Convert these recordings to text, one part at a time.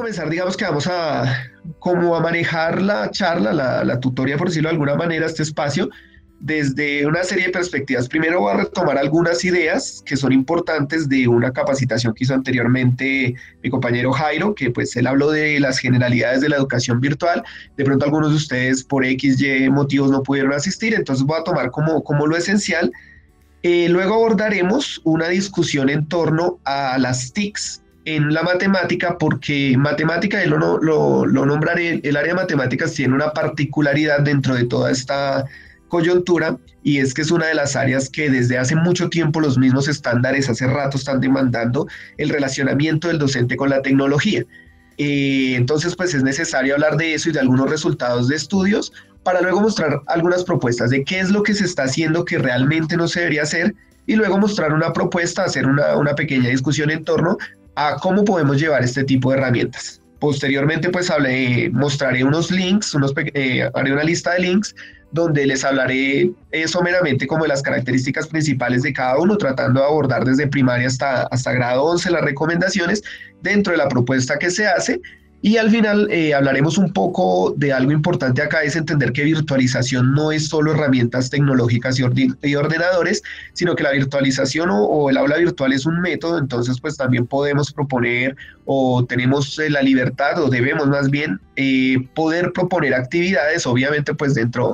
comenzar, digamos que vamos a como a manejar la charla, la tutoría, por decirlo de alguna manera, este espacio, desde una serie de perspectivas. Primero voy a retomar algunas ideas que son importantes de una capacitación que hizo anteriormente mi compañero Jairo, que pues él habló de las generalidades de la educación virtual. De pronto algunos de ustedes por X, Y motivos no pudieron asistir, entonces voy a tomar como lo esencial. Luego abordaremos una discusión en torno a las TICs en la matemática, porque matemática, lo nombraré, el área de matemáticas tiene una particularidad dentro de toda esta coyuntura, y es que es una de las áreas que desde hace mucho tiempo los mismos estándares hace rato están demandando el relacionamiento del docente con la tecnología. Entonces, pues es necesario hablar de eso y de algunos resultados de estudios para luego mostrar algunas propuestas de qué es lo que se está haciendo que realmente no se debería hacer, y luego mostrar una propuesta, hacer una pequeña discusión en torno a cómo podemos llevar este tipo de herramientas. Posteriormente, pues mostraré unos links, haré una lista de links donde les hablaré someramente como de las características principales de cada uno, tratando de abordar desde primaria hasta grado 11 las recomendaciones dentro de la propuesta que se hace. Y al final hablaremos un poco de algo importante acá, es entender que virtualización no es solo herramientas tecnológicas y ordenadores, sino que la virtualización o el aula virtual es un método. Entonces pues también podemos proponer, o tenemos la libertad, o debemos más bien poder proponer actividades, obviamente pues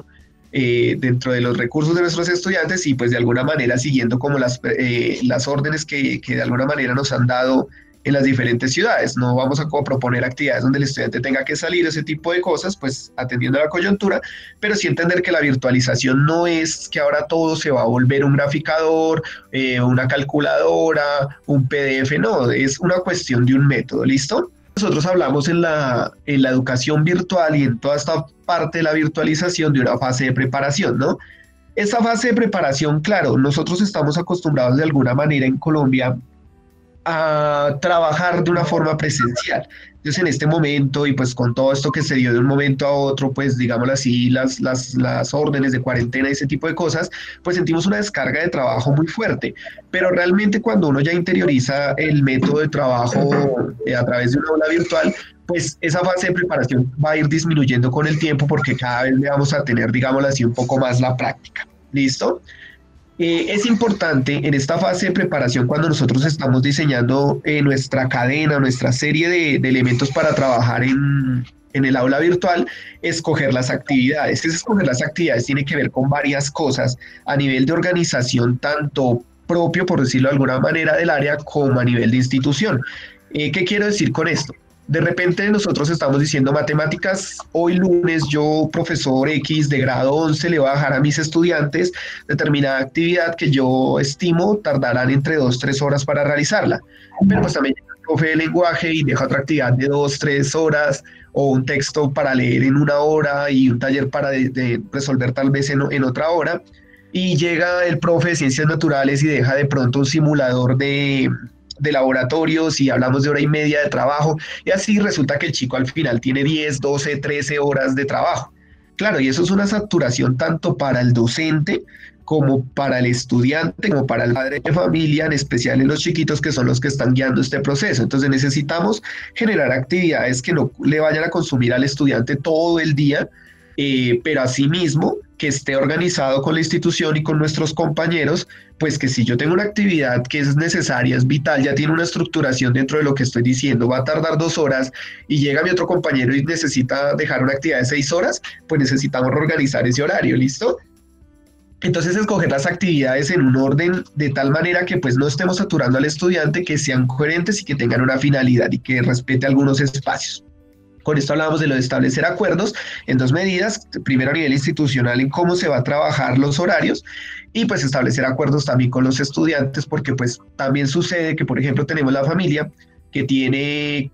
dentro de los recursos de nuestros estudiantes, y pues de alguna manera siguiendo como las órdenes que de alguna manera nos han dado en las diferentes ciudades. No vamos a proponer actividades donde el estudiante tenga que salir, ese tipo de cosas, pues atendiendo a la coyuntura, pero sí entender que la virtualización no es que ahora todo se va a volver un graficador, una calculadora, un PDF, no, es una cuestión de un método, ¿listo? Nosotros hablamos en la educación virtual y en toda esta parte de la virtualización de una fase de preparación, ¿no? Esta fase de preparación, claro, nosotros estamos acostumbrados de alguna manera en Colombia a trabajar de una forma presencial. Entonces, en este momento, y pues con todo esto que se dio de un momento a otro, pues digámoslo así, las órdenes de cuarentena y ese tipo de cosas, pues sentimos una descarga de trabajo muy fuerte. Pero realmente cuando uno ya interioriza el método de trabajo a través de una aula virtual, pues esa fase de preparación va a ir disminuyendo con el tiempo, porque cada vez le vamos a tener, digámoslo así, un poco más la práctica. ¿Listo? Es importante en esta fase de preparación, cuando nosotros estamos diseñando nuestra cadena, nuestra serie de elementos para trabajar en el aula virtual, escoger las actividades. Escoger las actividades tiene que ver con varias cosas a nivel de organización, tanto propio, por decirlo de alguna manera, del área, como a nivel de institución. ¿Qué quiero decir con esto? De repente nosotros estamos diciendo matemáticas, hoy lunes yo, profesor X de grado 11, le voy a dejar a mis estudiantes determinada actividad que yo estimo tardarán entre 2, 3 horas para realizarla. Pero pues también llega el profe de lenguaje y deja otra actividad de 2, 3 horas, o un texto para leer en 1 hora y un taller para de resolver tal vez en otra hora. Y llega el profe de ciencias naturales y deja de pronto un simulador de laboratorios, y hablamos de 1 hora y media de trabajo, y así resulta que el chico al final tiene 10, 12, 13 horas de trabajo. Claro, y eso es una saturación tanto para el docente como para el estudiante, como para el padre de familia, en especial en los chiquitos, que son los que están guiando este proceso. Entonces necesitamos generar actividades que no le vayan a consumir al estudiante todo el día, pero asimismo que esté organizado con la institución y con nuestros compañeros, pues que si yo tengo una actividad que es necesaria, es vital, ya tiene una estructuración dentro de lo que estoy diciendo, va a tardar 2 horas, y llega mi otro compañero y necesita dejar una actividad de 6 horas, pues necesitamos reorganizar ese horario, ¿listo? Entonces, escoger las actividades en un orden de tal manera que pues no estemos saturando al estudiante, que sean coherentes y que tengan una finalidad y que respete algunos espacios. Con esto hablamos de lo de establecer acuerdos en 2 medidas, primero a nivel institucional en cómo se va a trabajar los horarios, y pues establecer acuerdos también con los estudiantes, porque pues también sucede que, por ejemplo, tenemos la familia que tiene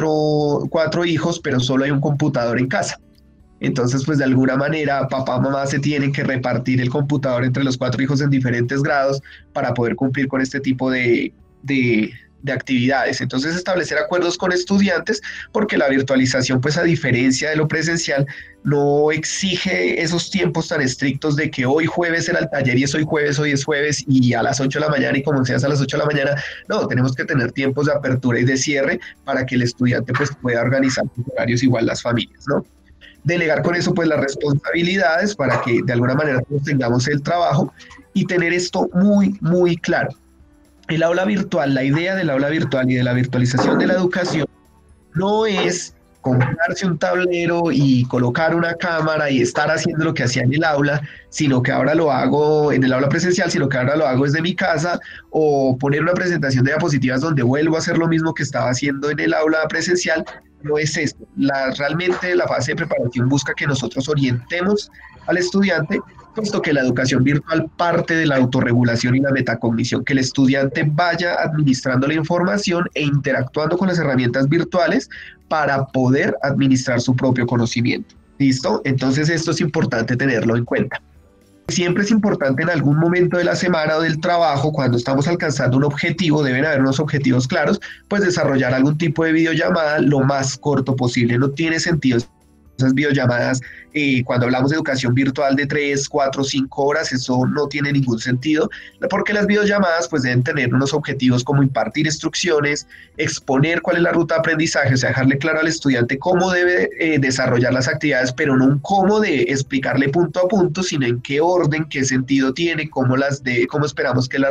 cuatro hijos, pero solo hay un computador en casa. Entonces, pues de alguna manera, papá, mamá se tienen que repartir el computador entre los 4 hijos en diferentes grados para poder cumplir con este tipo de actividades. Entonces, establecer acuerdos con estudiantes, porque la virtualización, pues a diferencia de lo presencial, no exige esos tiempos tan estrictos de que hoy jueves era el taller y es hoy es jueves y a las 8 de la mañana y como seas a las 8 de la mañana. No, tenemos que tener tiempos de apertura y de cierre para que el estudiante pues pueda organizar sus horarios, igual las familias, ¿no? Delegar con eso pues las responsabilidades para que de alguna manera todos tengamos el trabajo y tener esto muy, muy claro. El aula virtual, la idea del aula virtual y de la virtualización de la educación no es comprarse un tablero y colocar una cámara y estar haciendo lo que hacía en el aula, sino que ahora lo hago en el aula presencial, sino que ahora lo hago desde mi casa, o poner una presentación de diapositivas donde vuelvo a hacer lo mismo que estaba haciendo en el aula presencial. No es esto. Realmente la fase de preparación busca que nosotros orientemos al estudiante, puesto que la educación virtual parte de la autorregulación y la metacognición, que el estudiante vaya administrando la información e interactuando con las herramientas virtuales para poder administrar su propio conocimiento. ¿Listo? Entonces esto es importante tenerlo en cuenta. Siempre es importante en algún momento de la semana o del trabajo, cuando estamos alcanzando un objetivo, deben haber unos objetivos claros, pues desarrollar algún tipo de videollamada lo más corto posible. No tiene sentido esas videollamadas, cuando hablamos de educación virtual de 3, 4, 5 horas, eso no tiene ningún sentido, porque las videollamadas pues deben tener unos objetivos como impartir instrucciones, exponer cuál es la ruta de aprendizaje, o sea, dejarle claro al estudiante cómo debe desarrollar las actividades, pero no un cómo de explicarle punto a punto, sino en qué orden, qué sentido tiene, cómo esperamos que las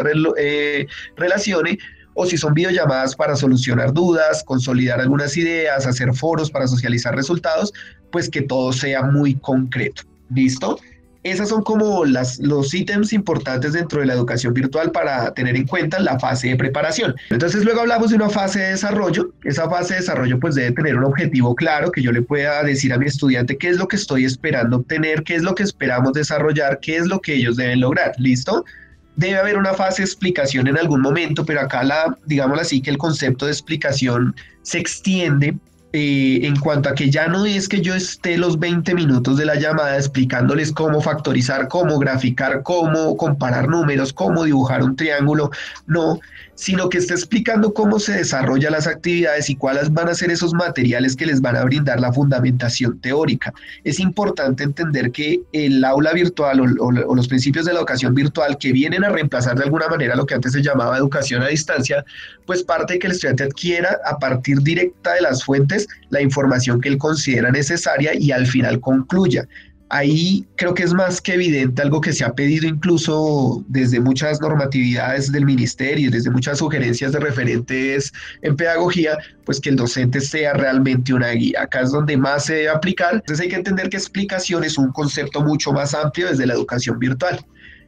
relacione, o si son videollamadas para solucionar dudas, consolidar algunas ideas, hacer foros para socializar resultados, pues que todo sea muy concreto. ¿Listo? Esas son como los ítems importantes dentro de la educación virtual para tener en cuenta la fase de preparación. Entonces luego hablamos de una fase de desarrollo. Esa fase de desarrollo pues debe tener un objetivo claro, que yo le pueda decir a mi estudiante qué es lo que estoy esperando obtener, qué es lo que esperamos desarrollar, qué es lo que ellos deben lograr. ¿Listo? Debe haber una fase de explicación en algún momento, pero acá digámoslo así, que el concepto de explicación se extiende en cuanto a que ya no es que yo esté los 20 minutos de la llamada explicándoles cómo factorizar, cómo graficar, cómo comparar números, cómo dibujar un triángulo, no, sino que esté explicando cómo se desarrollan las actividades y cuáles van a ser esos materiales que les van a brindar la fundamentación teórica. Es importante entender que el aula virtual o los principios de la educación virtual, que vienen a reemplazar de alguna manera lo que antes se llamaba educación a distancia, pues parte de que el estudiante adquiera a partir directa de las fuentes la información que él considera necesaria y al final concluya. Ahí creo que es más que evidente algo que se ha pedido incluso desde muchas normatividades del ministerio, desde muchas sugerencias de referentes en pedagogía, pues que el docente sea realmente una guía. Acá es donde más se debe aplicar. Entonces hay que entender que explicación es un concepto mucho más amplio desde la educación virtual.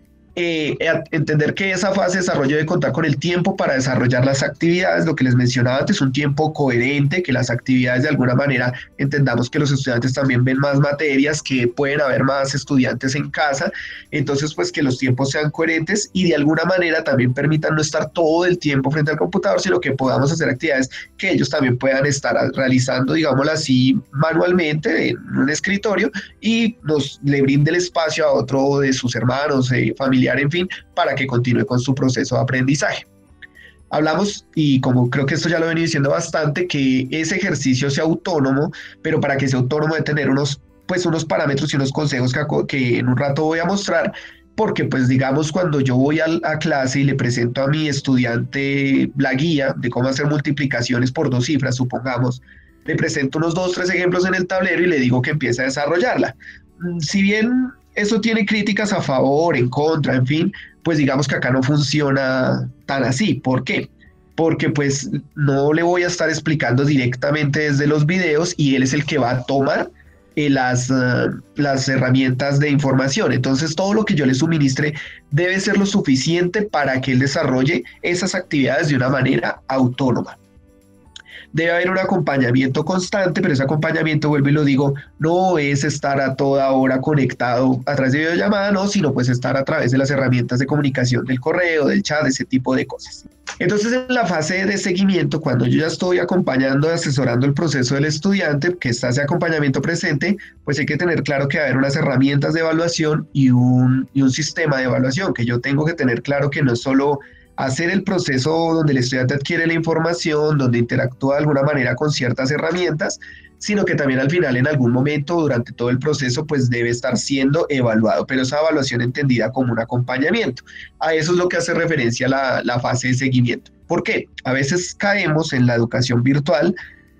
Entender que esa fase de desarrollo debe contar con el tiempo para desarrollar las actividades, lo que les mencionaba antes, un tiempo coherente, que las actividades de alguna manera entendamos que los estudiantes también ven más materias, que pueden haber más estudiantes en casa, entonces pues que los tiempos sean coherentes y de alguna manera también permitan no estar todo el tiempo frente al computador, sino que podamos hacer actividades que ellos también puedan estar realizando, digámoslo así, manualmente en un escritorio y le brinde el espacio a otro de sus hermanos, familiares, en fin, para que continúe con su proceso de aprendizaje. Hablamos, y como creo que esto ya lo he venido diciendo bastante, que ese ejercicio sea autónomo, pero para que sea autónomo debe tener unos parámetros y unos consejos que en un rato voy a mostrar, porque pues digamos cuando yo voy a clase y le presento a mi estudiante la guía de cómo hacer multiplicaciones por 2 cifras, supongamos, le presento unos 2, 3 ejemplos en el tablero y le digo que empiece a desarrollarla. Si bien eso tiene críticas a favor, en contra, en fin, pues digamos que acá no funciona tan así. ¿Por qué? Porque pues no le voy a estar explicando directamente desde los videos y él es el que va a tomar las herramientas de información. Entonces todo lo que yo le suministre debe ser lo suficiente para que él desarrolle esas actividades de una manera autónoma. Debe haber un acompañamiento constante, pero ese acompañamiento, vuelvo y lo digo, no es estar a toda hora conectado a través de videollamada, no, sino pues estar a través de las herramientas de comunicación del correo, del chat, ese tipo de cosas. Entonces, en la fase de seguimiento, cuando yo ya estoy acompañando, asesorando el proceso del estudiante, que está ese acompañamiento presente, pues hay que tener claro que va a haber unas herramientas de evaluación y un sistema de evaluación, que yo tengo que tener claro que no es solo hacer el proceso donde el estudiante adquiere la información, donde interactúa de alguna manera con ciertas herramientas, sino que también al final, en algún momento, durante todo el proceso, pues debe estar siendo evaluado, pero esa evaluación entendida como un acompañamiento. A eso es lo que hace referencia la fase de seguimiento. ¿Por qué? A veces caemos en la educación virtual,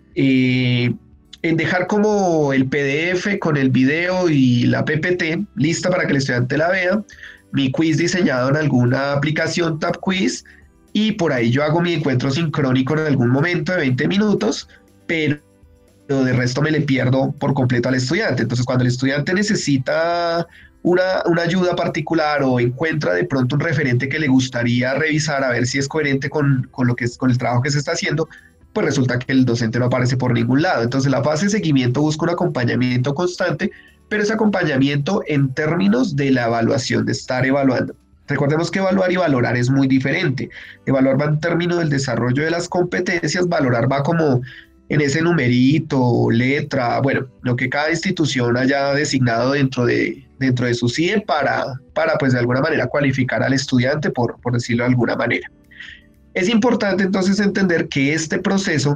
en dejar como el PDF con el video y la PPT lista para que el estudiante la vea, mi quiz diseñado en alguna aplicación Tab Quiz, y por ahí yo hago mi encuentro sincrónico en algún momento de 20 minutos, pero de resto me le pierdo por completo al estudiante. Entonces, cuando el estudiante necesita una ayuda particular o encuentra de pronto un referente que le gustaría revisar a ver si es coherente con el trabajo que se está haciendo, pues resulta que el docente no aparece por ningún lado. Entonces, la fase de seguimiento busca un acompañamiento constante, pero ese acompañamiento en términos de la evaluación, de estar evaluando. Recordemos que evaluar y valorar es muy diferente. Evaluar va en términos del desarrollo de las competencias, valorar va como en ese numerito, letra, bueno, lo que cada institución haya designado dentro de su CIE para pues de alguna manera cualificar al estudiante, por decirlo de alguna manera. Es importante entonces entender que este proceso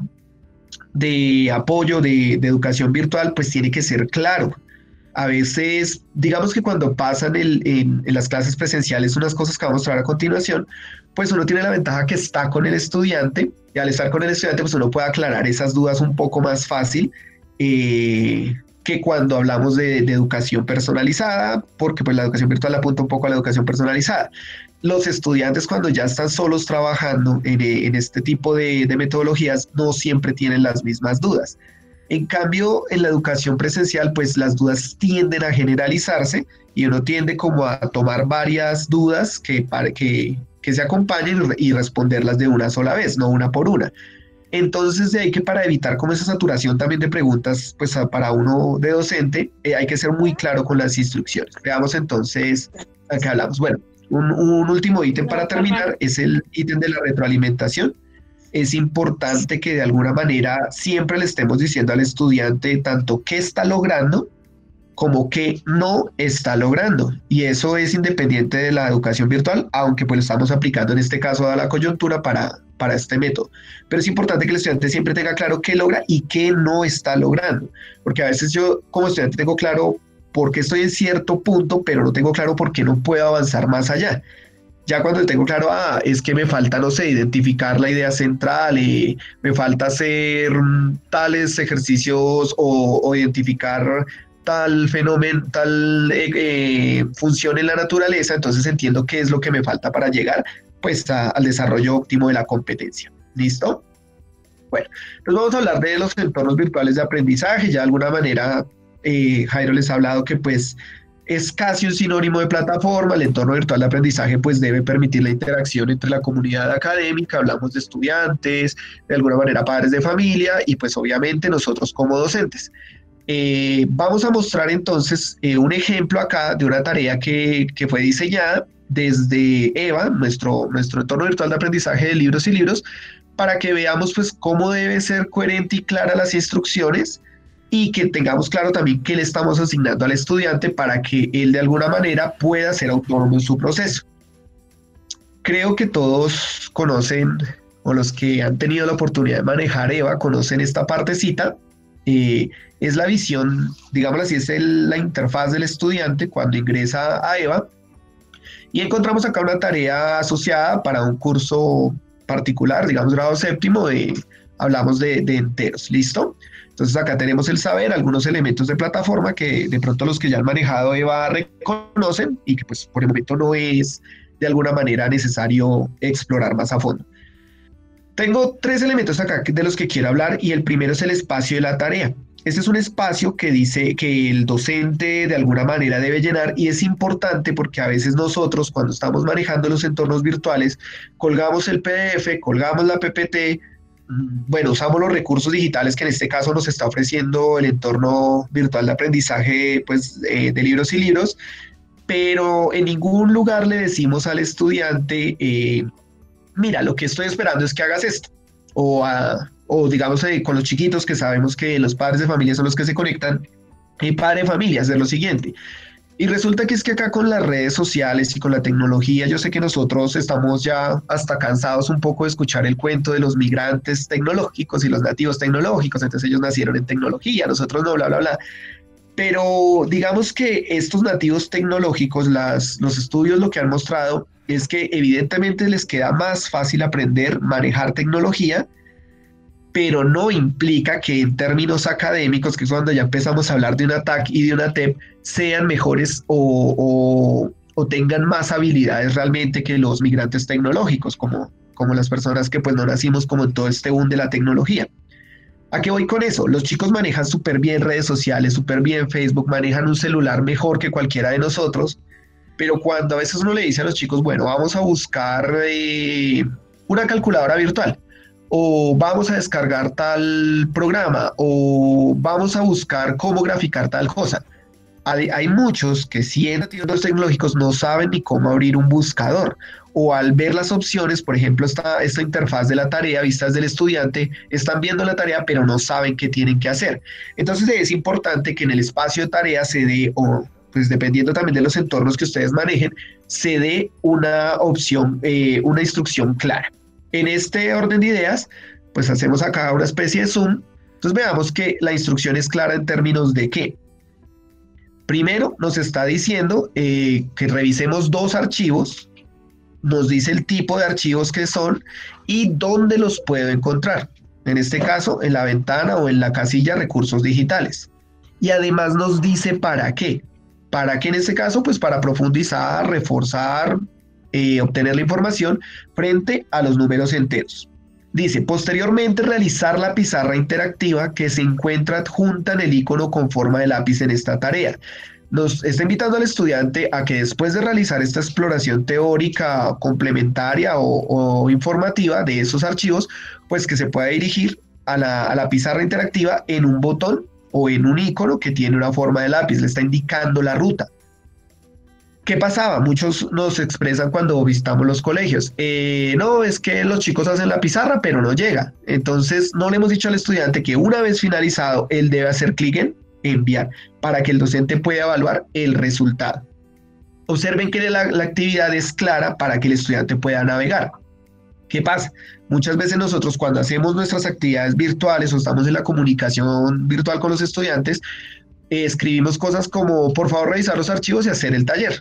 de apoyo de educación virtual pues tiene que ser claro. A veces, digamos que cuando pasan en las clases presenciales unas cosas que vamos a mostrar a continuación, pues uno tiene la ventaja que está con el estudiante, y al estar con el estudiante pues uno puede aclarar esas dudas un poco más fácil que cuando hablamos de educación personalizada, porque pues la educación virtual apunta un poco a la educación personalizada. Los estudiantes, cuando ya están solos trabajando en este tipo de metodologías, no siempre tienen las mismas dudas. En cambio, en la educación presencial, pues las dudas tienden a generalizarse y uno tiende como a tomar varias dudas que se acompañen y responderlas de una sola vez, no una por una. Entonces, de ahí que para evitar como esa saturación también de preguntas, pues para uno de docente, hay que ser muy claro con las instrucciones. Veamos entonces a qué hablamos. Bueno, un último ítem para terminar es el ítem de la retroalimentación. Es importante que de alguna manera siempre le estemos diciendo al estudiante tanto qué está logrando como qué no está logrando. Y eso es independiente de la educación virtual, aunque pues lo estamos aplicando en este caso a la coyuntura para este método. Pero es importante que el estudiante siempre tenga claro qué logra y qué no está logrando. Porque a veces yo como estudiante tengo claro por qué estoy en cierto punto, pero no tengo claro por qué no puedo avanzar más allá. Ya cuando tengo claro, es que me falta, no sé, identificar la idea central, me falta hacer tales ejercicios o identificar tal fenómeno, tal función en la naturaleza, entonces entiendo qué es lo que me falta para llegar pues al desarrollo óptimo de la competencia. ¿Listo? Bueno, nos vamos a hablar de los entornos virtuales de aprendizaje. Ya de alguna manera Jairo les ha hablado que pues es casi un sinónimo de plataforma. El entorno virtual de aprendizaje pues debe permitir la interacción entre la comunidad académica, hablamos de estudiantes, de alguna manera padres de familia y pues obviamente nosotros como docentes. Vamos a mostrar entonces un ejemplo acá de una tarea que fue diseñada desde EVA, nuestro entorno virtual de aprendizaje de libros y libros, para que veamos pues cómo debe ser coherente y clara las instrucciones y que tengamos claro también qué le estamos asignando al estudiante para que él de alguna manera pueda ser autónomo en su proceso. Creo que todos conocen, o los que han tenido la oportunidad de manejar EVA, conocen esta partecita. Es la visión, digámoslo así, es la interfaz del estudiante cuando ingresa a EVA. Y encontramos acá una tarea asociada para un curso particular, digamos grado séptimo, hablamos de enteros, ¿listo? Entonces acá tenemos el saber, algunos elementos de plataforma que de pronto los que ya han manejado EVA reconocen y que pues por el momento no es de alguna manera necesario explorar más a fondo. Tengo 3 elementos acá de los que quiero hablar y el primero es el espacio de la tarea. Este es un espacio que dice que el docente de alguna manera debe llenar y es importante porque a veces nosotros cuando estamos manejando los entornos virtuales colgamos el PDF, colgamos la PPT, bueno, usamos los recursos digitales que en este caso nos está ofreciendo el entorno virtual de aprendizaje pues, de libros y libros, pero en ningún lugar le decimos al estudiante, mira, lo que estoy esperando es que hagas esto, o digamos con los chiquitos que sabemos que los padres de familia son los que se conectan, padre de familia, hacer lo siguiente. Y resulta que es que acá con las redes sociales y con la tecnología, yo sé que nosotros estamos ya hasta cansados un poco de escuchar el cuento de los migrantes tecnológicos y los nativos tecnológicos, entonces ellos nacieron en tecnología, nosotros no, bla, bla, bla. Pero digamos que estos nativos tecnológicos, los estudios lo que han mostrado es que evidentemente les queda más fácil aprender, manejar tecnología, pero no implica que en términos académicos, que es cuando ya empezamos a hablar de una TAC y de una TEP, sean mejores o tengan más habilidades realmente que los migrantes tecnológicos, como las personas que pues no nacimos como en todo este boom de la tecnología. ¿A qué voy con eso? Los chicos manejan súper bien redes sociales, súper bien Facebook, manejan un celular mejor que cualquiera de nosotros, pero cuando a veces uno le dice a los chicos, bueno, vamos a buscar una calculadora virtual, o vamos a descargar tal programa, o vamos a buscar cómo graficar tal cosa. Hay muchos que siendo nativos tecnológicos no saben ni cómo abrir un buscador, o al ver las opciones, por ejemplo, esta interfaz de la tarea vistas del estudiante, están viendo la tarea pero no saben qué tienen que hacer. Entonces es importante que en el espacio de tarea se dé, o pues dependiendo también de los entornos que ustedes manejen, se dé una opción, una instrucción clara. En este orden de ideas, pues hacemos acá una especie de zoom. Entonces veamos que la instrucción es clara en términos de qué. Primero nos está diciendo que revisemos dos archivos, nos dice el tipo de archivos que son y dónde los puedo encontrar. En este caso, en la ventana o en la casilla recursos digitales. Y además nos dice para qué. ¿Para qué en este caso? Pues para profundizar, reforzar, obtener la información frente a los números enteros. Dice, posteriormente realizar la pizarra interactiva que se encuentra adjunta en el icono con forma de lápiz en esta tarea. Nos está invitando al estudiante a que después de realizar esta exploración teórica complementaria o informativa de esos archivos, pues que se pueda dirigir a la pizarra interactiva en un botón o en un icono que tiene una forma de lápiz, le está indicando la ruta. ¿Qué pasaba? Muchos nos expresan cuando visitamos los colegios. No, es que los chicos hacen la pizarra, pero no llega. Entonces, no le hemos dicho al estudiante que una vez finalizado, él debe hacer clic en enviar para que el docente pueda evaluar el resultado. Observen que la actividad es clara para que el estudiante pueda navegar. ¿Qué pasa? Muchas veces nosotros cuando hacemos nuestras actividades virtuales o estamos en la comunicación virtual con los estudiantes, escribimos cosas como, por favor, revisar los archivos y hacer el taller.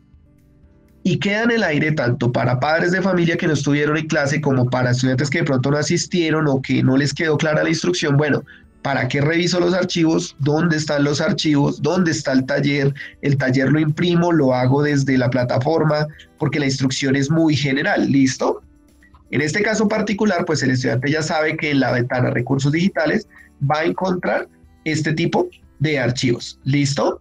Y queda en el aire tanto para padres de familia que no estuvieron en clase como para estudiantes que de pronto no asistieron o que no les quedó clara la instrucción. Bueno, ¿para qué reviso los archivos? ¿Dónde están los archivos? ¿Dónde está el taller? El taller lo imprimo, lo hago desde la plataforma, porque la instrucción es muy general. ¿Listo? En este caso particular, pues el estudiante ya sabe que en la ventana recursos digitales va a encontrar este tipo de archivos. ¿Listo?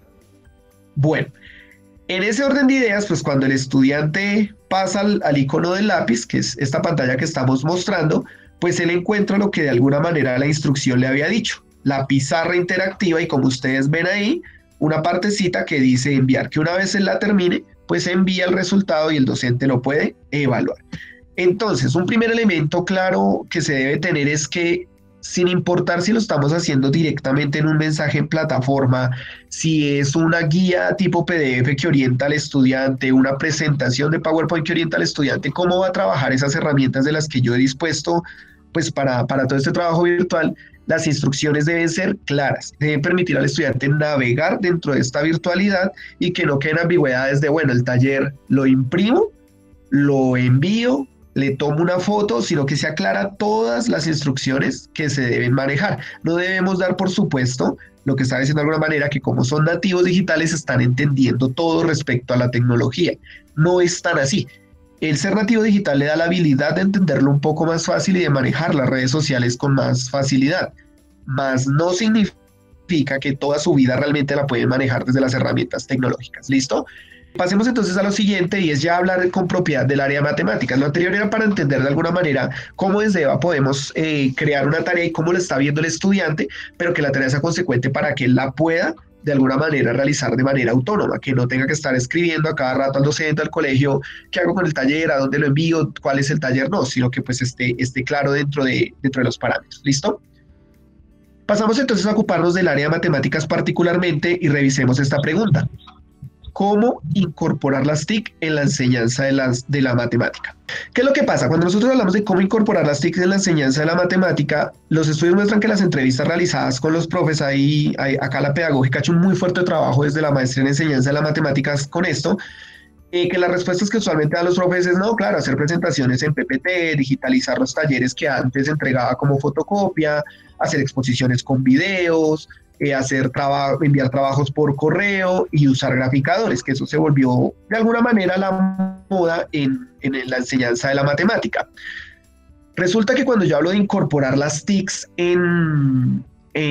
Bueno. En ese orden de ideas, pues cuando el estudiante pasa al icono del lápiz, que es esta pantalla que estamos mostrando, pues él encuentra lo que de alguna manera la instrucción le había dicho, la pizarra interactiva, y como ustedes ven ahí, una partecita que dice enviar, que una vez él la termine, pues envía el resultado y el docente lo puede evaluar. Entonces, un primer elemento claro que se debe tener es que sin importar si lo estamos haciendo directamente en un mensaje en plataforma, si es una guía tipo PDF que orienta al estudiante, una presentación de PowerPoint que orienta al estudiante, cómo va a trabajar esas herramientas de las que yo he dispuesto pues para todo este trabajo virtual, las instrucciones deben ser claras, deben permitir al estudiante navegar dentro de esta virtualidad y que no queden ambigüedades de, bueno, el taller lo imprimo, lo envío, le tomo una foto, sino que se aclara todas las instrucciones que se deben manejar. No debemos dar por supuesto, lo que está diciendo de alguna manera, que como son nativos digitales están entendiendo todo respecto a la tecnología. No es tan así. El ser nativo digital le da la habilidad de entenderlo un poco más fácil y de manejar las redes sociales con más facilidad, mas no significa que toda su vida realmente la pueden manejar desde las herramientas tecnológicas. ¿Listo? Pasemos entonces a lo siguiente y es ya hablar con propiedad del área de matemáticas. Lo anterior era para entender de alguna manera cómo desde EVA podemos crear una tarea y cómo la está viendo el estudiante, pero que la tarea sea consecuente para que él la pueda de alguna manera realizar de manera autónoma, que no tenga que estar escribiendo a cada rato al docente, al colegio, qué hago con el taller, a dónde lo envío, cuál es el taller, no, sino que pues esté claro dentro de los parámetros. ¿Listo? Pasamos entonces a ocuparnos del área de matemáticas particularmente y revisemos esta pregunta. cómo incorporar las TIC en la enseñanza de la matemática. ¿Qué es lo que pasa? Cuando nosotros hablamos de cómo incorporar las TIC en la enseñanza de la matemática, los estudios muestran que las entrevistas realizadas con los profes, acá la pedagógica ha hecho un muy fuerte trabajo desde la maestría en enseñanza de las matemáticas con esto, que las respuestas que usualmente dan los profes es, no, claro, hacer presentaciones en PPT, digitalizar los talleres que antes entregaba como fotocopia, hacer exposiciones con videos, enviar trabajos por correo y usar graficadores, que eso se volvió de alguna manera la moda en la enseñanza de la matemática. Resulta que cuando yo hablo de incorporar las TICs en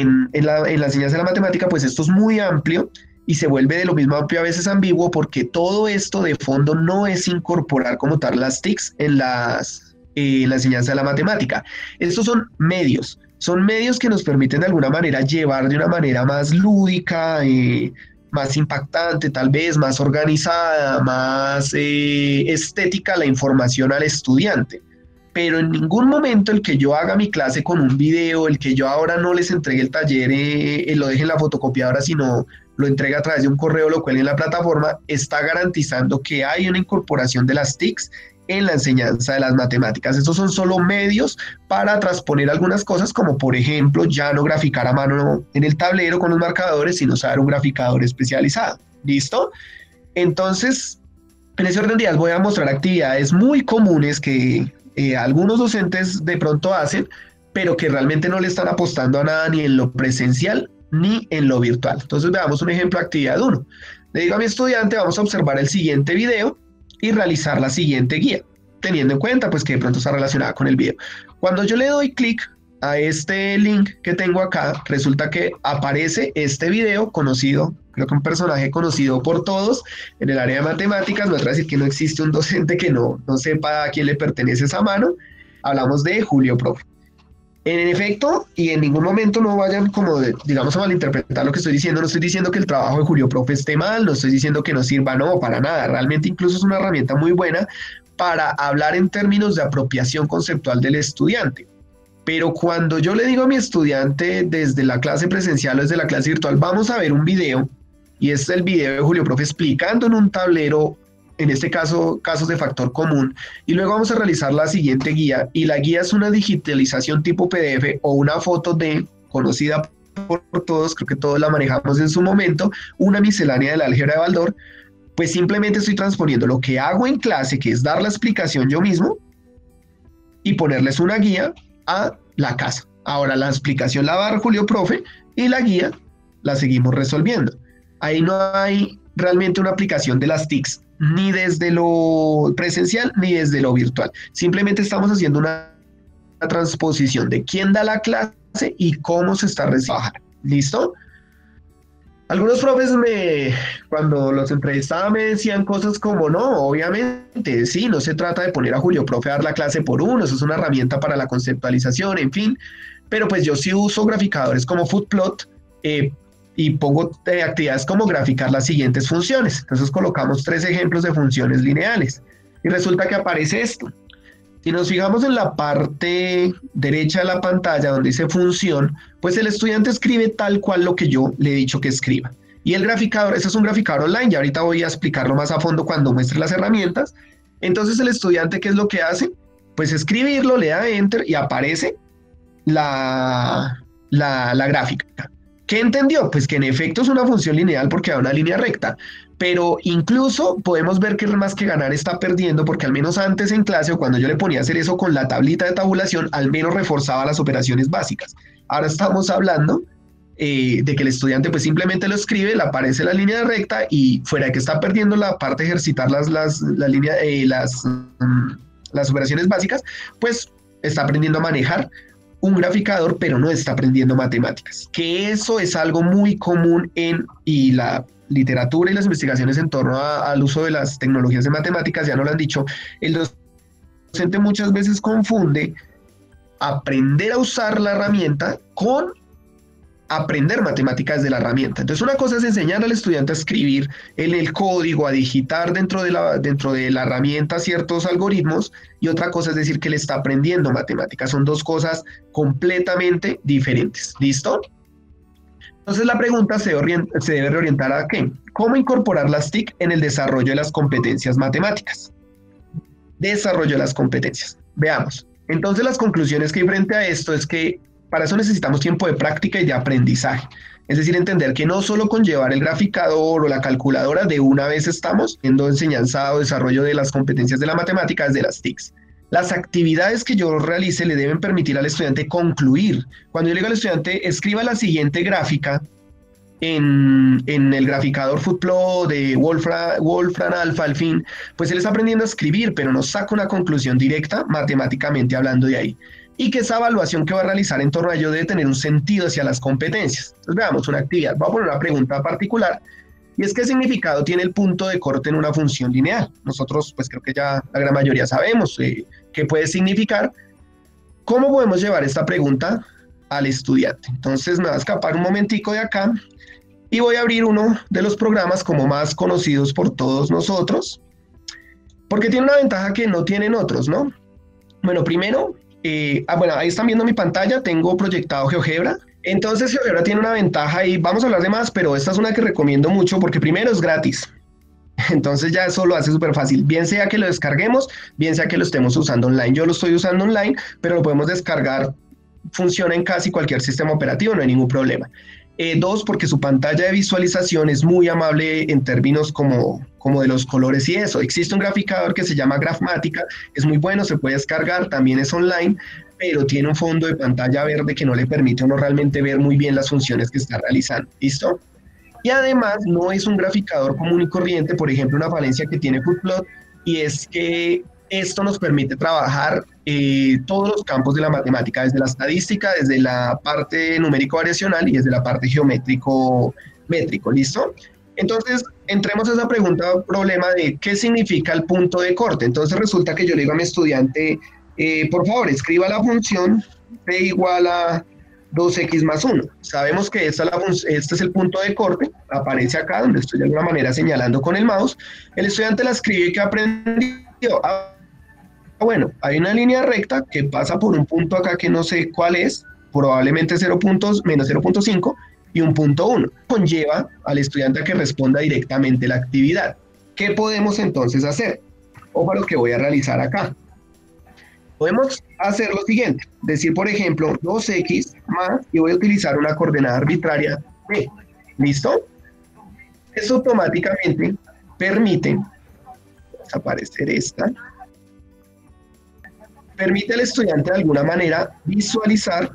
la enseñanza de la matemática, pues esto es muy amplio y se vuelve de lo mismo amplio a veces ambiguo, porque todo esto de fondo no es incorporar como tal las TICs en la enseñanza de la matemática. Estos son medios que nos permiten de alguna manera llevar de una manera más lúdica, más impactante, tal vez más organizada, más estética la información al estudiante. Pero en ningún momento el que yo haga mi clase con un video, el que yo ahora no les entregue el taller, lo deje en la fotocopiadora, sino lo entregue a través de un correo, lo cuelgue en la plataforma, está garantizando que hay una incorporación de las TICs en la enseñanza de las matemáticas. Estos son solo medios para transponer algunas cosas, como por ejemplo ya no graficar a mano en el tablero con los marcadores, sino usar un graficador especializado. ¿Listo? Entonces, en ese orden de ideas voy a mostrar actividades muy comunes que algunos docentes de pronto hacen, pero que realmente no le están apostando a nada ni en lo presencial ni en lo virtual. Entonces veamos un ejemplo de actividad 1. Le digo a mi estudiante, vamos a observar el siguiente video y realizar la siguiente guía, teniendo en cuenta pues que de pronto está relacionada con el video. Cuando yo le doy clic a este link que tengo acá, resulta que aparece este video conocido, creo que un personaje conocido por todos en el área de matemáticas. No es decir que no existe un docente que no sepa a quién le pertenece esa mano. Hablamos de Julio Profe. En efecto, y en ningún momento no vayan como, digamos, a malinterpretar lo que estoy diciendo. No estoy diciendo que el trabajo de Julio Profe esté mal, no estoy diciendo que no sirva, no, para nada. Realmente incluso es una herramienta muy buena para hablar en términos de apropiación conceptual del estudiante. Pero cuando yo le digo a mi estudiante desde la clase presencial o desde la clase virtual, vamos a ver un video, y este es el video de Julio Profe explicando en un tablero, en este caso, casos de factor común, y luego vamos a realizar la siguiente guía, y la guía es una digitalización tipo PDF o una foto conocida por todos, creo que todos la manejamos en su momento, una miscelánea de la álgebra de Baldor. Pues simplemente estoy transponiendo lo que hago en clase, que es dar la explicación yo mismo, y ponerles una guía a la casa. Ahora la explicación la va a dar Julio Profe, y la guía la seguimos resolviendo. Ahí no hay realmente una aplicación de las TICs, ni desde lo presencial ni desde lo virtual. Simplemente estamos haciendo una transposición de quién da la clase y cómo se está recibiendo. ¿Listo? Algunos profes cuando los entrevistaba me decían cosas como, no, obviamente, sí, no se trata de poner a Julio Profe a dar la clase por uno, eso es una herramienta para la conceptualización, en fin, pero pues yo sí uso graficadores como Footplot, y pongo actividades como graficar las siguientes funciones. Entonces colocamos 3 ejemplos de funciones lineales y resulta que aparece esto. Si nos fijamos en la parte derecha de la pantalla donde dice función, pues el estudiante escribe tal cual lo que yo le he dicho que escriba. Y el graficador, ese es un graficador online, y ahorita voy a explicarlo más a fondo cuando muestre las herramientas. Entonces el estudiante, ¿qué es lo que hace? Pues escribirlo, le da enter y aparece la gráfica. ¿Qué entendió? Pues que en efecto es una función lineal porque da una línea recta, pero incluso podemos ver que más que ganar está perdiendo, porque al menos antes en clase o cuando yo le ponía a hacer eso con la tablita de tabulación, al menos reforzaba las operaciones básicas. Ahora estamos hablando de que el estudiante pues simplemente lo escribe, le aparece la línea recta y fuera de que está perdiendo la parte de ejercitar las operaciones básicas, pues está aprendiendo a manejar un graficador, pero no está aprendiendo matemáticas, que eso es algo muy común y la literatura y las investigaciones en torno al uso de las tecnologías de matemáticas ya nos lo han dicho. El docente muchas veces confunde aprender a usar la herramienta con aprender matemáticas de la herramienta. Entonces una cosa es enseñar al estudiante a escribir en el código, a digitar dentro de la herramienta ciertos algoritmos, y otra cosa es decir que le está aprendiendo matemáticas. Son dos cosas completamente diferentes. ¿Listo? Entonces la pregunta se debe reorientar a ¿qué? ¿Cómo incorporar las TIC en el desarrollo de las competencias matemáticas? Desarrollo de las competencias. Veamos. Entonces las conclusiones que hay frente a esto es que para eso necesitamos tiempo de práctica y de aprendizaje. Es decir, entender que no solo con llevar el graficador o la calculadora de una vez estamos viendo enseñanza o desarrollo de las competencias de la matemática desde las TICs. Las actividades que yo realice le deben permitir al estudiante concluir. Cuando yo le digo al estudiante, escriba la siguiente gráfica en el graficador Footplot de Wolfram Alpha al fin, pues él está aprendiendo a escribir, pero no saca una conclusión directa matemáticamente hablando de ahí. Y que esa evaluación que va a realizar en torno a ello debe tener un sentido hacia las competencias. Entonces veamos una actividad. Voy a poner una pregunta particular. Y es, ¿qué significado tiene el punto de corte en una función lineal? Nosotros, pues creo que ya la gran mayoría sabemos qué puede significar. ¿Cómo podemos llevar esta pregunta al estudiante? Entonces me va a escapar un momentico de acá y voy a abrir uno de los programas como más conocidos por todos nosotros, porque tiene una ventaja que no tienen otros, ¿no? Bueno, primero, bueno, ahí están viendo mi pantalla, tengo proyectado GeoGebra. Entonces GeoGebra tiene una ventaja y vamos a hablar de más, pero esta es una que recomiendo mucho porque primero es gratis. Entonces ya eso lo hace súper fácil, bien sea que lo descarguemos, bien sea que lo estemos usando online. Yo lo estoy usando online, pero lo podemos descargar, funciona en casi cualquier sistema operativo, no hay ningún problema. Dos, porque su pantalla de visualización es muy amable en términos como de los colores y eso. Existe un graficador que se llama Grafmática, es muy bueno, se puede descargar, también es online, pero tiene un fondo de pantalla verde que no le permite a uno realmente ver muy bien las funciones que está realizando. ¿Listo? Y además no es un graficador común y corriente, por ejemplo, una falencia que tiene Footplot, y es que esto nos permite trabajar todos los campos de la matemática, desde la estadística, desde la parte numérico variacional y desde la parte geométrico métrico, ¿listo? Entonces, entremos a esa pregunta, problema de qué significa el punto de corte. Entonces resulta que yo le digo a mi estudiante, por favor, escriba la función p igual a 2x más 1. Sabemos que este es el punto de corte, aparece acá donde estoy de alguna manera señalando con el mouse. El estudiante la escribe y que aprendió. Bueno, hay una línea recta que pasa por un punto acá que no sé cuál es, probablemente 0 puntos, menos 0.5 y un punto 1. Conlleva al estudiante a que responda directamente la actividad. ¿Qué podemos entonces hacer? O para lo que voy a realizar acá. Podemos hacer lo siguiente, decir por ejemplo 2x más y voy a utilizar una coordenada arbitraria b. ¿Listo? Eso automáticamente permite, vamos a aparecer esta, permite al estudiante de alguna manera visualizar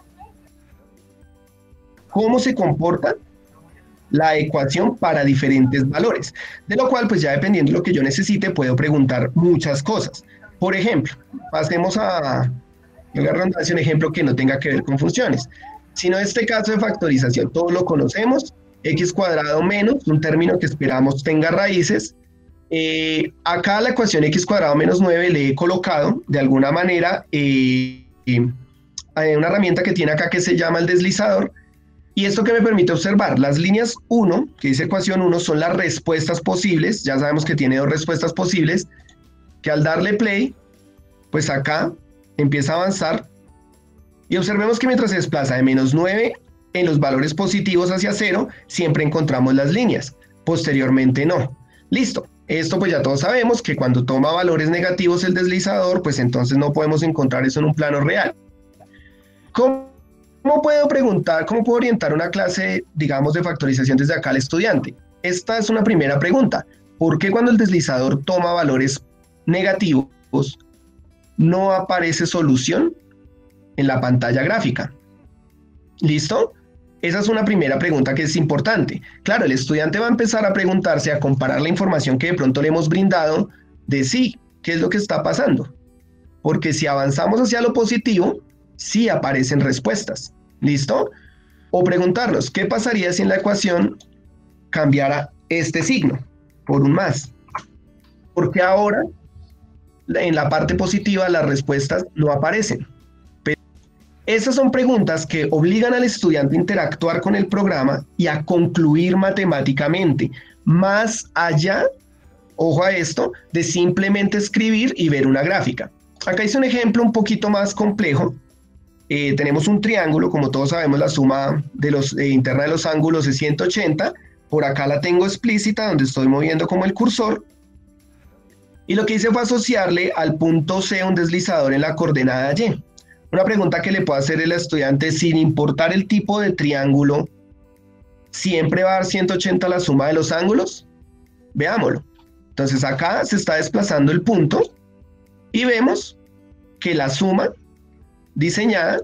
cómo se comporta la ecuación para diferentes valores, de lo cual pues ya dependiendo de lo que yo necesite puedo preguntar muchas cosas. Por ejemplo, pasemos a un ejemplo que no tenga que ver con funciones, sino este caso de factorización, todos lo conocemos, x cuadrado menos, un término que esperamos tenga raíces. Acá la ecuación x cuadrado menos 9 le he colocado de alguna manera una herramienta que tiene acá que se llama el deslizador, y esto que me permite observar, las líneas 1, que dice ecuación 1, son las respuestas posibles, ya sabemos que tiene dos respuestas posibles, que al darle play, pues acá empieza a avanzar, y observemos que mientras se desplaza de menos 9 en los valores positivos hacia 0, siempre encontramos las líneas, posteriormente no. Listo. Esto pues ya todos sabemos que cuando toma valores negativos el deslizador, pues entonces no podemos encontrar eso en un plano real. ¿Cómo puedo preguntar, cómo puedo orientar una clase, digamos, de factorización desde acá al estudiante? Esta es una primera pregunta. ¿Por qué cuando el deslizador toma valores negativos no aparece solución en la pantalla gráfica? ¿Listo? Esa es una primera pregunta que es importante. Claro, el estudiante va a empezar a preguntarse, a comparar la información que de pronto le hemos brindado de sí, ¿qué es lo que está pasando? Porque si avanzamos hacia lo positivo, sí aparecen respuestas. ¿Listo? O preguntarnos, ¿qué pasaría si en la ecuación cambiara este signo por un más? Porque ahora, en la parte positiva, las respuestas no aparecen. Esas son preguntas que obligan al estudiante a interactuar con el programa y a concluir matemáticamente, más allá, ojo a esto, de simplemente escribir y ver una gráfica. Acá hice un ejemplo un poquito más complejo, tenemos un triángulo, como todos sabemos, la suma de interna de los ángulos es 180. Por acá la tengo explícita, donde estoy moviendo como el cursor. Y lo que hice fue asociarle al punto C un deslizador en la coordenada Y. Una pregunta que le puedo hacer el estudiante, sin importar el tipo de triángulo, ¿siempre va a dar 180 la suma de los ángulos? Veámoslo. Entonces acá se está desplazando el punto y vemos que la suma diseñada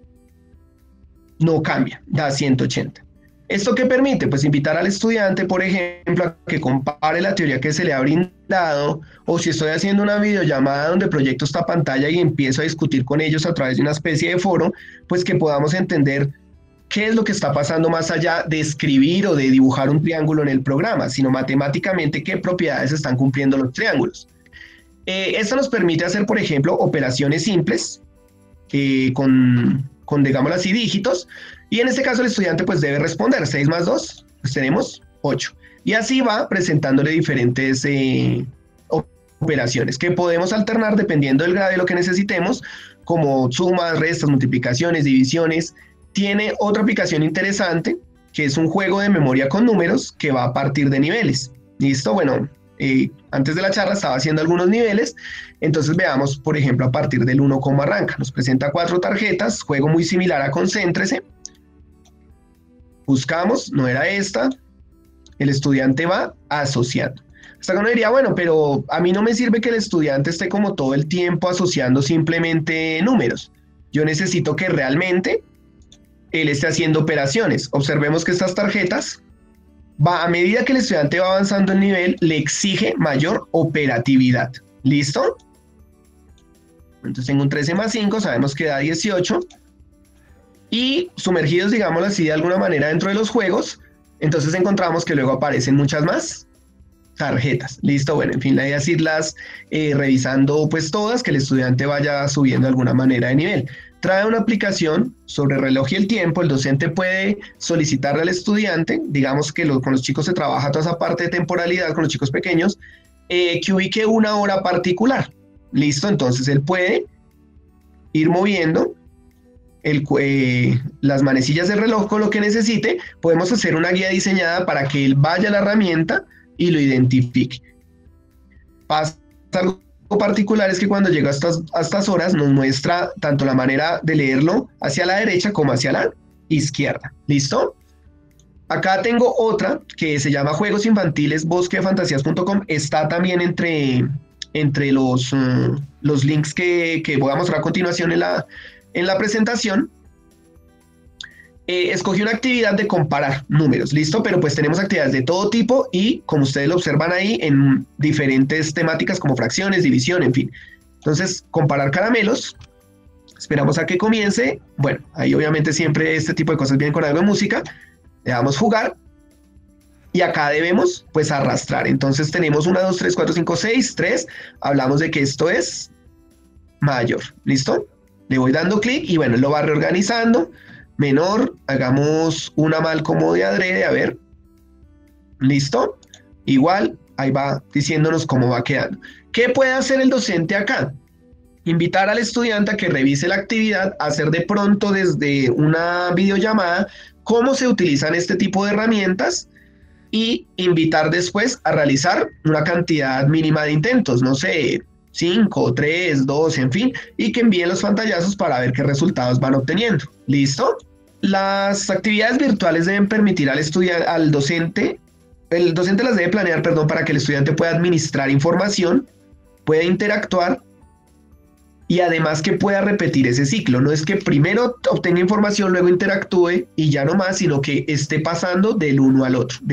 no cambia, da 180. ¿Esto qué permite? Pues invitar al estudiante, por ejemplo, a que compare la teoría que se le ha brindado, o si estoy haciendo una videollamada donde proyecto esta pantalla y empiezo a discutir con ellos a través de una especie de foro, pues que podamos entender qué es lo que está pasando más allá de escribir o de dibujar un triángulo en el programa, sino matemáticamente qué propiedades están cumpliendo los triángulos. Esto nos permite hacer, por ejemplo, operaciones simples con, digámoslo así, dígitos, y en este caso el estudiante pues debe responder 6 más 2, pues tenemos 8. Y así va presentándole diferentes operaciones que podemos alternar dependiendo del grado de lo que necesitemos, como sumas, restas, multiplicaciones, divisiones. Tiene otra aplicación interesante, que es un juego de memoria con números que va a partir de niveles. ¿Listo? Bueno, antes de la charla estaba haciendo algunos niveles, entonces veamos, por ejemplo, a partir del 1 cómo arranca. Nos presenta 4 tarjetas, juego muy similar a Concéntrese. Buscamos, no era esta, el estudiante va asociando. Hasta que uno diría, bueno, pero a mí no me sirve que el estudiante esté como todo el tiempo asociando simplemente números. Yo necesito que realmente él esté haciendo operaciones. Observemos que estas tarjetas, a medida que el estudiante va avanzando el nivel, le exige mayor operatividad. ¿Listo? Entonces tengo un 13 más 5, sabemos que da 18. Y sumergidos, digámoslo así, de alguna manera dentro de los juegos, entonces encontramos que luego aparecen muchas más tarjetas. ¿Listo? Bueno, en fin, la idea es irlas revisando pues todas, que el estudiante vaya subiendo de alguna manera de nivel. Trae una aplicación sobre reloj y el tiempo. El docente puede solicitarle al estudiante, digamos que con los chicos se trabaja toda esa parte de temporalidad, con los chicos pequeños, que ubique una hora particular. ¿Listo? Entonces él puede ir moviendo las manecillas del reloj con lo que necesite. Podemos hacer una guía diseñada para que él vaya a la herramienta y lo identifique. Pasa algo particular, es que cuando llega a estas horas nos muestra tanto la manera de leerlo hacia la derecha como hacia la izquierda. ¿Listo? Acá tengo otra que se llama Juegos Infantiles bosquedefantasías.com. Está también entre los links que voy a mostrar a continuación en la presentación. Escogí una actividad de comparar números, ¿listo? Pero pues tenemos actividades de todo tipo y, como ustedes lo observan ahí, en diferentes temáticas como fracciones, división, en fin. Entonces, comparar caramelos. Esperamos a que comience. Bueno, ahí obviamente siempre este tipo de cosas vienen con algo de música. Le damos jugar. Y acá debemos, pues, arrastrar. Entonces tenemos 1, 2, 3, 4, 5, 6, 3. Hablamos de que esto es mayor, ¿listo? Le voy dando clic y bueno, lo va reorganizando. Menor, hagamos una mal como de adrede, a ver. ¿Listo? Igual, ahí va diciéndonos cómo va quedando. ¿Qué puede hacer el docente acá? Invitar al estudiante a que revise la actividad, hacer de pronto desde una videollamada cómo se utilizan este tipo de herramientas y invitar después a realizar una cantidad mínima de intentos, no sé, 5, 3, 2, en fin, y que envíen los pantallazos para ver qué resultados van obteniendo. ¿Listo? Las actividades virtuales deben permitir al docente, el docente las debe planear, perdón, para que el estudiante pueda administrar información, pueda interactuar y además que pueda repetir ese ciclo. No es que primero obtenga información, luego interactúe y ya no más, sino que esté pasando del uno al otro,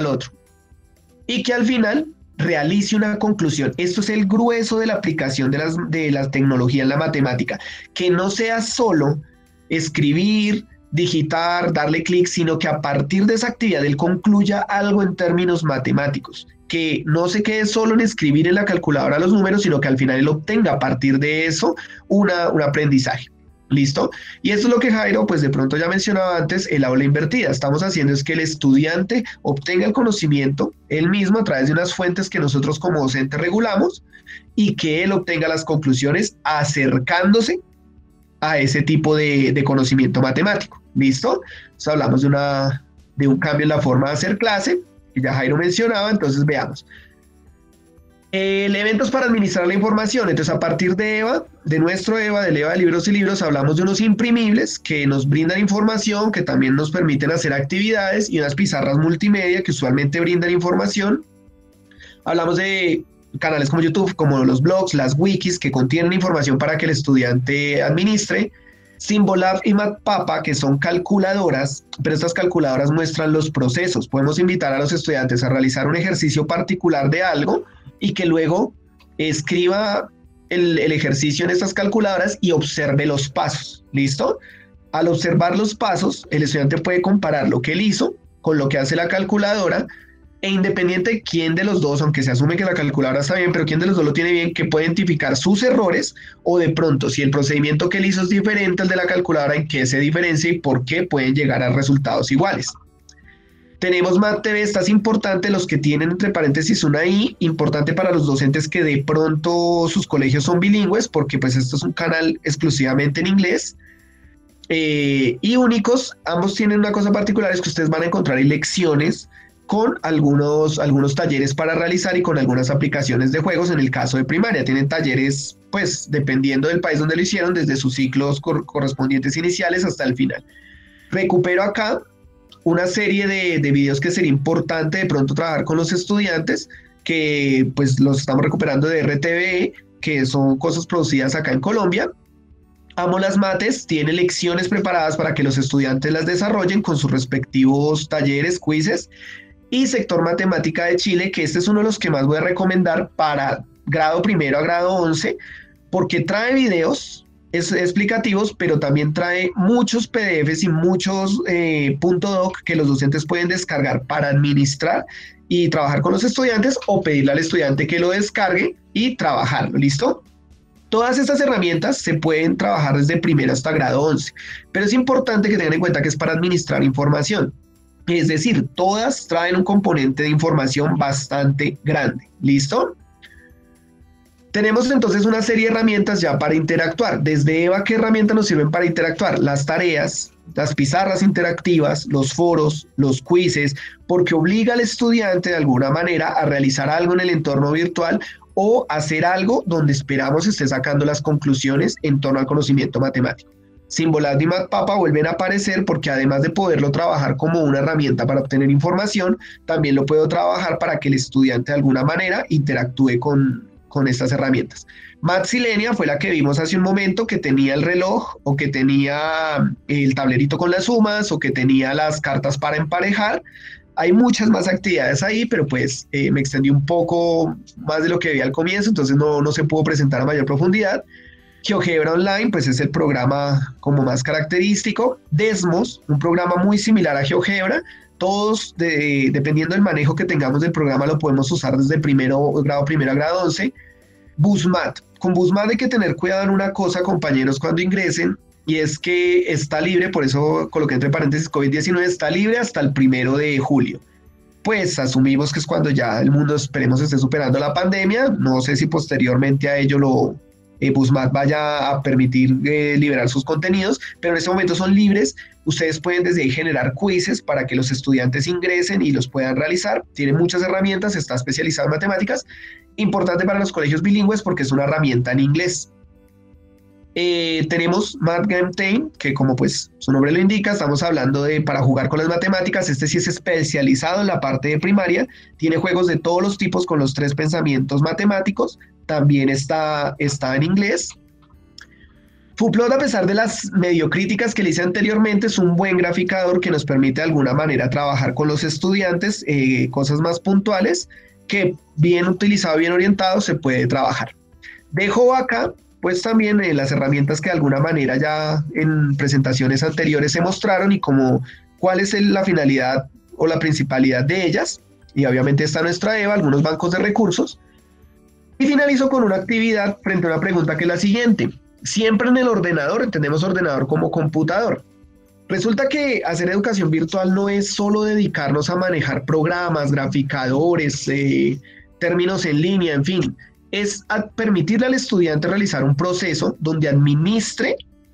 y que al final realice una conclusión. Esto es el grueso de la aplicación de la tecnología en la matemática, que no sea solo escribir, digitar, darle clic, sino que a partir de esa actividad él concluya algo en términos matemáticos, que no se quede solo en escribir en la calculadora los números, sino que al final él obtenga a partir de eso un aprendizaje. ¿Listo? Y esto es lo que Jairo, pues de pronto ya mencionaba antes, el aula invertida. Estamos haciendo es que el estudiante obtenga el conocimiento él mismo a través de unas fuentes que nosotros como docentes regulamos y que él obtenga las conclusiones acercándose a ese tipo de conocimiento matemático. ¿Listo? Entonces hablamos de un cambio en la forma de hacer clase, que ya Jairo mencionaba, entonces veamos. Elementos para administrar la información. Entonces, a partir de EVA, del EVA de libros y libros, hablamos de unos imprimibles que nos brindan información, que también nos permiten hacer actividades, y unas pizarras multimedia que usualmente brindan información. Hablamos de canales como YouTube, como los blogs, las wikis, que contienen información para que el estudiante administre. Symbolab y MathPapa, que son calculadoras, pero estas calculadoras muestran los procesos. Podemos invitar a los estudiantes a realizar un ejercicio particular de algo y que luego escriba el ejercicio en estas calculadoras y observe los pasos. ¿Listo? Al observar los pasos, el estudiante puede comparar lo que él hizo con lo que hace la calculadora, e independiente de quién de los dos, aunque se asume que la calculadora está bien, pero quién de los dos lo tiene bien, que puede identificar sus errores, o de pronto, si el procedimiento que él hizo es diferente al de la calculadora, en qué se diferencia y por qué pueden llegar a resultados iguales. Tenemos MathTV, esta es importante, los que tienen entre paréntesis una I, importante para los docentes que de pronto sus colegios son bilingües, porque pues esto es un canal exclusivamente en inglés, y únicos. Ambos tienen una cosa particular, es que ustedes van a encontrar lecciones con algunos talleres para realizar y con algunas aplicaciones de juegos. En el caso de primaria tienen talleres, pues dependiendo del país donde lo hicieron, desde sus ciclos correspondientes iniciales hasta el final. Recupero acá una serie de videos que sería importante de pronto trabajar con los estudiantes, que pues los estamos recuperando de RTV, que son cosas producidas acá en Colombia. Amo las Mates tiene lecciones preparadas para que los estudiantes las desarrollen con sus respectivos talleres, quizzes. Y Sector Matemática de Chile, que este es uno de los que más voy a recomendar para grado primero a grado 11, porque trae videos explicativos, pero también trae muchos PDFs y muchos .doc que los docentes pueden descargar para administrar y trabajar con los estudiantes, o pedirle al estudiante que lo descargue y trabajarlo. ¿Listo? Todas estas herramientas se pueden trabajar desde primero hasta grado 11, pero es importante que tengan en cuenta que es para administrar información. Es decir, todas traen un componente de información bastante grande. ¿Listo? Tenemos entonces una serie de herramientas ya para interactuar. Desde EVA, ¿qué herramientas nos sirven para interactuar? Las tareas, las pizarras interactivas, los foros, los quizzes, porque obliga al estudiante de alguna manera a realizar algo en el entorno virtual o hacer algo donde esperamos esté sacando las conclusiones en torno al conocimiento matemático. Symbolab y MathPapa vuelven a aparecer porque además de poderlo trabajar como una herramienta para obtener información, también lo puedo trabajar para que el estudiante de alguna manera interactúe con estas herramientas. Mathsilenia fue la que vimos hace un momento, que tenía el reloj, o que tenía el tablerito con las sumas, o que tenía las cartas para emparejar. Hay muchas más actividades ahí, pero pues me extendí un poco más de lo que vi al comienzo, entonces no se pudo presentar a mayor profundidad. GeoGebra Online, pues es el programa como más característico. Desmos, un programa muy similar a GeoGebra. Todos, dependiendo del manejo que tengamos del programa, lo podemos usar desde primero a grado 11. BuzzMath. Con BuzzMath hay que tener cuidado en una cosa, compañeros, cuando ingresen, y es que está libre, por eso coloqué entre paréntesis COVID-19, está libre hasta el 1 de julio. Pues asumimos que es cuando ya el mundo, esperemos, esté superando la pandemia. No sé si posteriormente a ello BuzzMath vaya a permitir liberar sus contenidos, pero en este momento son libres. Ustedes pueden desde ahí generar quizzes para que los estudiantes ingresen y los puedan realizar. Tiene muchas herramientas, está especializado en matemáticas. Importante para los colegios bilingües porque es una herramienta en inglés. Tenemos MathGameTime, que como pues su nombre lo indica, estamos hablando de para jugar con las matemáticas. Este sí es especializado en la parte de primaria, tiene juegos de todos los tipos con los 3 pensamientos matemáticos, también está en inglés. Fuplot, a pesar de las medio críticas que le hice anteriormente, es un buen graficador que nos permite de alguna manera trabajar con los estudiantes, cosas más puntuales, que bien utilizado, bien orientado, se puede trabajar. Dejo acá pues también las herramientas que de alguna manera ya en presentaciones anteriores se mostraron y como cuál es la finalidad o la principalidad de ellas. Y obviamente está nuestra EVA, algunos bancos de recursos. Y finalizo con una actividad frente a una pregunta que es la siguiente. Siempre en el ordenador, entendemos ordenador como computador. Resulta que hacer educación virtual no es solo dedicarnos a manejar programas, graficadores, términos en línea, en fin. Es permitirle al estudiante realizar un proceso donde administre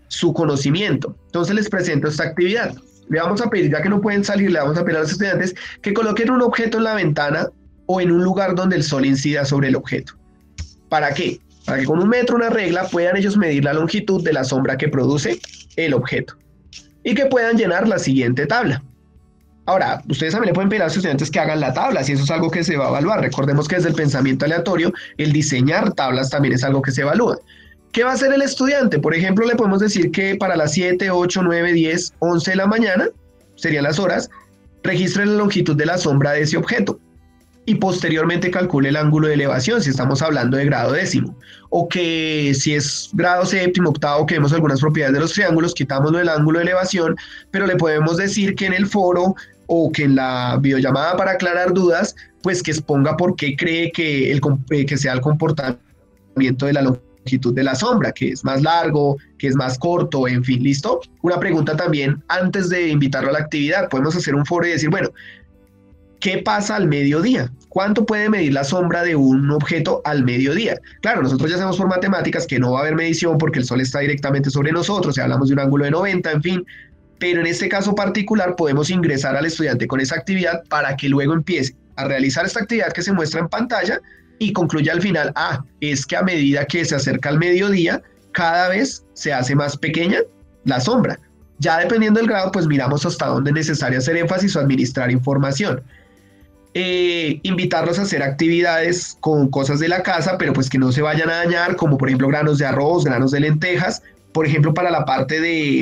su conocimiento. Entonces les presento esta actividad. Le vamos a pedir, ya que no pueden salir, le vamos a pedir a los estudiantes que coloquen un objeto en la ventana o en un lugar donde el sol incida sobre el objeto. ¿Para qué? Para que con 1 metro, una regla, puedan ellos medir la longitud de la sombra que produce el objeto y que puedan llenar la siguiente tabla. Ahora, ustedes también le pueden pedir a los estudiantes que hagan la tabla, si eso es algo que se va a evaluar. Recordemos que desde el pensamiento aleatorio, el diseñar tablas también es algo que se evalúa. ¿Qué va a hacer el estudiante? Por ejemplo, le podemos decir que para las 7, 8, 9, 10, 11 de la mañana, serían las horas, registre la longitud de la sombra de ese objeto y posteriormente calcule el ángulo de elevación, si estamos hablando de grado décimo. O que si es grado séptimo, octavo, que vemos algunas propiedades de los triángulos, quitamos el ángulo de elevación, pero le podemos decir que en el foro o que en la videollamada para aclarar dudas, pues que exponga por qué cree que sea el comportamiento de la longitud de la sombra, que es más largo, que es más corto, en fin, ¿listo? Una pregunta también antes de invitarlo a la actividad, podemos hacer un foro y decir, bueno, ¿qué pasa al mediodía? ¿Cuánto puede medir la sombra de un objeto al mediodía? Claro, nosotros ya sabemos por matemáticas que no va a haber medición porque el sol está directamente sobre nosotros, si hablamos de un ángulo de 90, en fin, pero en este caso particular podemos ingresar al estudiante con esa actividad para que luego empiece a realizar esta actividad que se muestra en pantalla y concluya al final, es que a medida que se acerca al mediodía, cada vez se hace más pequeña la sombra. Ya dependiendo del grado, pues miramos hasta dónde es necesario hacer énfasis o administrar información. Invitarlos a hacer actividades con cosas de la casa, pero pues que no se vayan a dañar, como por ejemplo granos de arroz, granos de lentejas. Por ejemplo, para la parte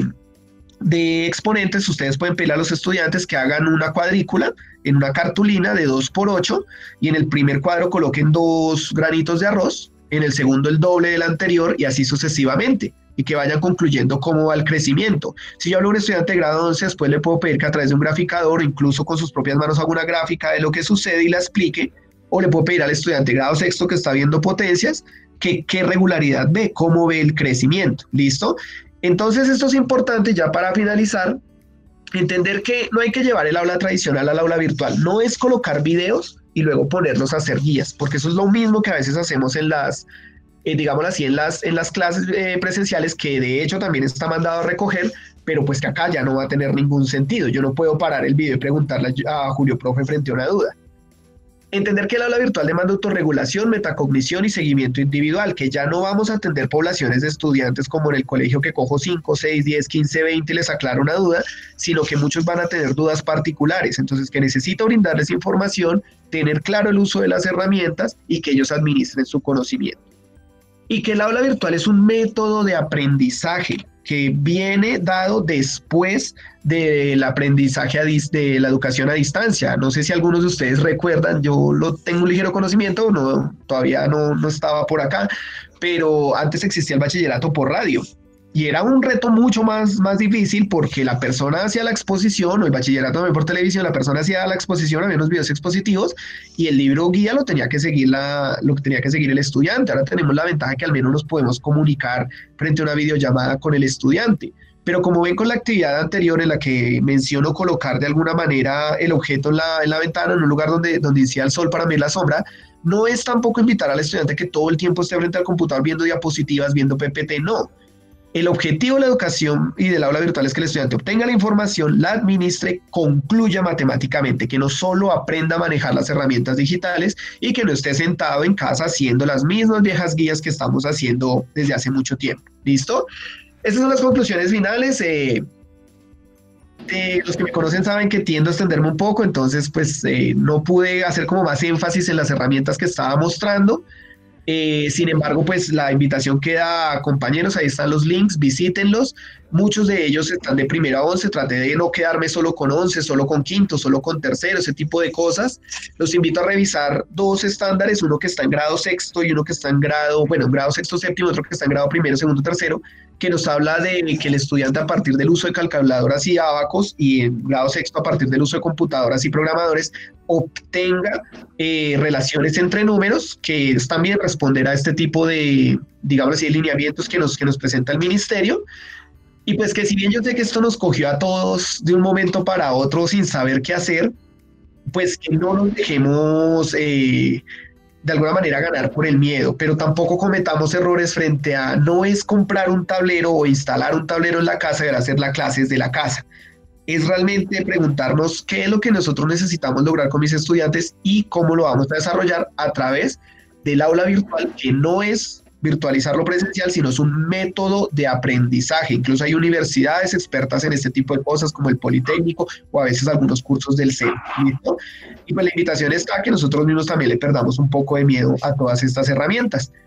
de exponentes, ustedes pueden pedir a los estudiantes que hagan una cuadrícula en una cartulina de 2×8 y en el primer cuadro coloquen 2 granitos de arroz, en el segundo el doble del anterior y así sucesivamente, y que vayan concluyendo cómo va el crecimiento. Si yo hablo de un estudiante de grado 11, después le puedo pedir que a través de un graficador, incluso con sus propias manos, haga una gráfica de lo que sucede y la explique, o le puedo pedir al estudiante de grado sexto que está viendo potencias, que qué regularidad ve, cómo ve el crecimiento, ¿listo? Entonces esto es importante ya para finalizar, entender que no hay que llevar el aula tradicional al aula virtual, no es colocar videos y luego ponerlos a hacer guías, porque eso es lo mismo que a veces hacemos en las digámoslo así, en las clases presenciales, que de hecho también está mandado a recoger, pero pues que acá ya no va a tener ningún sentido. Yo no puedo parar el video y preguntarle a Julio Profe frente a una duda. Entender que el aula virtual demanda autorregulación, metacognición y seguimiento individual, que ya no vamos a atender poblaciones de estudiantes como en el colegio que cojo 5, 6, 10, 15, 20 y les aclaro una duda, sino que muchos van a tener dudas particulares. Entonces, que necesito brindarles información, tener claro el uso de las herramientas y que ellos administren su conocimiento. Y que el aula virtual es un método de aprendizaje que viene dado después del aprendizaje de la educación a distancia. No sé si algunos de ustedes recuerdan, yo tengo un ligero conocimiento, todavía no estaba por acá, pero antes existía el bachillerato por radio. Y era un reto mucho más difícil porque la persona hacía la exposición, o el bachillerato también por televisión, la persona hacía la exposición, había unos videos expositivos, y el libro guía lo tenía que seguir el estudiante. Ahora tenemos la ventaja que al menos nos podemos comunicar frente a una videollamada con el estudiante. Pero como ven con la actividad anterior en la que menciono colocar de alguna manera el objeto en la ventana, en un lugar donde incida el sol para medir la sombra, no es tampoco invitar al estudiante que todo el tiempo esté frente al computador viendo diapositivas, viendo PPT, no. El objetivo de la educación y del aula virtual es que el estudiante obtenga la información, la administre, concluya matemáticamente, que no solo aprenda a manejar las herramientas digitales y que no esté sentado en casa haciendo las mismas viejas guías que estamos haciendo desde hace mucho tiempo. ¿Listo? Estas son las conclusiones finales. Los que me conocen saben que tiendo a extenderme un poco, entonces pues no pude hacer como más énfasis en las herramientas que estaba mostrando. Sin embargo, pues la invitación queda, compañeros, ahí están los links, visítenlos. Muchos de ellos están de primero a 11, traté de no quedarme solo con 11, solo con quinto, solo con tercero, ese tipo de cosas. Los invito a revisar 2 estándares, uno que está en grado sexto y uno que está en grado sexto séptimo, otro que está en grado primero, segundo, tercero, que nos habla de que el estudiante a partir del uso de calculadoras y abacos, y en grado sexto a partir del uso de computadoras y programadores, obtenga relaciones entre números, que es también responder a este tipo de, digamos así, lineamientos que nos presenta el ministerio. Y pues que si bien yo sé que esto nos cogió a todos de un momento para otro sin saber qué hacer, pues que no nos dejemos de alguna manera ganar por el miedo, pero tampoco cometamos errores frente a no es comprar un tablero o instalar un tablero en la casa y hacer la clase desde la casa. Es realmente preguntarnos qué es lo que nosotros necesitamos lograr con mis estudiantes y cómo lo vamos a desarrollar a través del aula virtual, que no es virtualizar lo presencial, sino es un método de aprendizaje. Incluso hay universidades expertas en este tipo de cosas, como el Politécnico o a veces algunos cursos del CEN. ¿Listo? Y pues la invitación está a que nosotros mismos también le perdamos un poco de miedo a todas estas herramientas.